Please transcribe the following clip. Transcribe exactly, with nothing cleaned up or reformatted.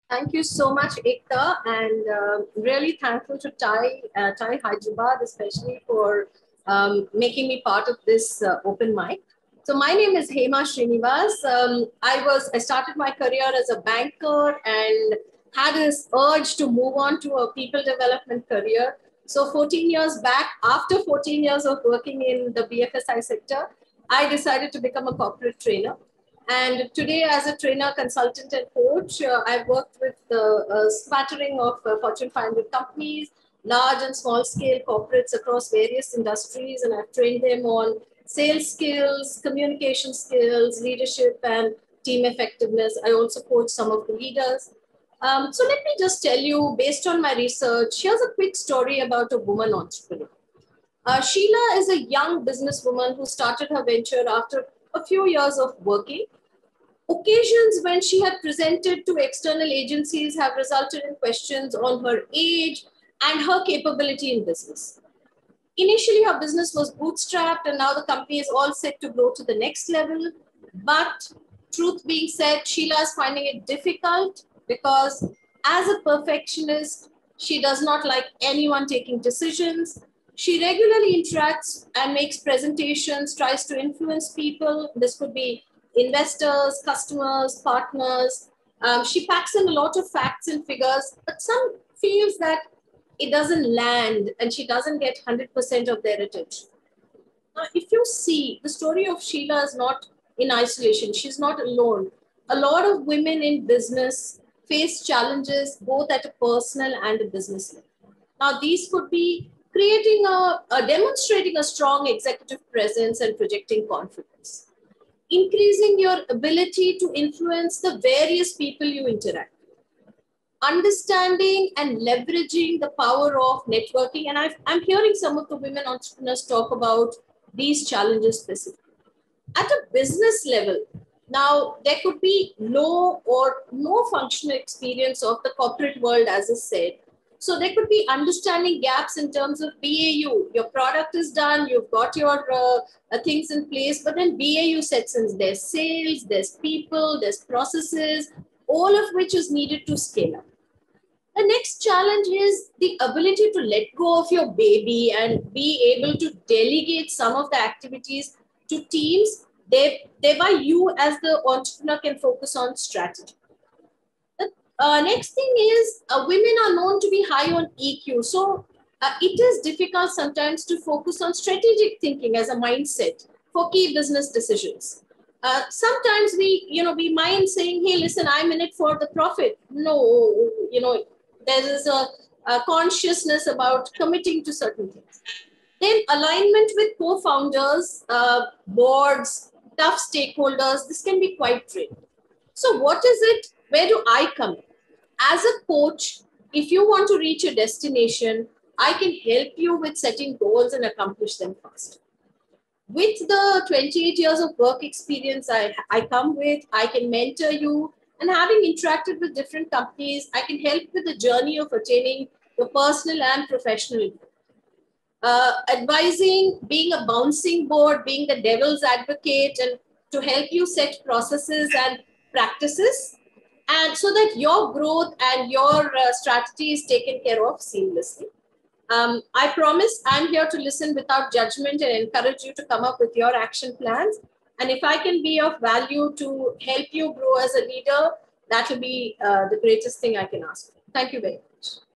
Thank you so much, Ekta, and uh, really thankful to Thai, uh, Thai Hyderabad, especially for um, making me part of this uh, open mic. So my name is Hema Srinivas. Um, I was I started my career as a banker and had this urge to move on to a people development career. So fourteen years back, after fourteen years of working in the B F S I sector, I decided to become a corporate trainer. And today, as a trainer, consultant, and coach, uh, I've worked with uh, a smattering of uh, Fortune five hundred companies, large and small scale corporates across various industries, and I've trained them on sales skills, communication skills, leadership, and team effectiveness. I also coach some of the leaders. Um, so, let me just tell you, based on my research, here's a quick story about a woman entrepreneur. Uh, Sheila is a young businesswoman who started her venture after a few years of working. Occasions when she had presented to external agencies have resulted in questions on her age and her capability in business. Initially, her business was bootstrapped, and now the company is all set to grow to the next level. But truth being said, Sheila is finding it difficult because, as a perfectionist, she does not like anyone taking decisions. She regularly interacts and makes presentations, tries to influence people. This could be investors, customers, partners. Um, she packs in a lot of facts and figures, but some feels that it doesn't land and she doesn't get one hundred percent of their attention. Now, if you see, the story of Sheila is not in isolation. She's not alone. A lot of women in business face challenges both at a personal and a business level. Now, these could be creating a, a demonstrating a strong executive presence and projecting confidence, increasing your ability to influence the various people you interact, understanding and leveraging the power of networking. And I've, I'm hearing some of the women entrepreneurs talk about these challenges specifically. At a business level, now there could be low or no functional experience of the corporate world, as I said. So there could be understanding gaps in terms of B A U. Your product is done, you've got your uh, uh, things in place, but then B A U sets in. There's sales, there's people, there's processes, all of which is needed to scale up. The next challenge is the ability to let go of your baby and be able to delegate some of the activities to teams. Thereby, you as the entrepreneur can focus on strategy. The uh, next thing is uh, women are known to be high on E Q. So uh, it is difficult sometimes to focus on strategic thinking as a mindset for key business decisions. Uh, sometimes we, you know, we mind saying, hey, listen, I'm in it for the profit. No, you know, there is a, a consciousness about committing to certain things. Then alignment with co-founders, uh, boards, tough stakeholders, this can be quite draining. So what is it? Where do I come in? As a coach, if you want to reach a destination, I can help you with setting goals and accomplish them fast. With the twenty-eight years of work experience I, I come with, I can mentor you. And having interacted with different companies, I can help with the journey of attaining your personal and professional growth. Uh, advising, being a bouncing board, being the devil's advocate, and to help you set processes and practices, and so that your growth and your uh, strategy is taken care of seamlessly. Um, I promise I'm here to listen without judgment and encourage you to come up with your action plans. And if I can be of value to help you grow as a leader, that will be uh, the greatest thing I can ask for. Thank you very much.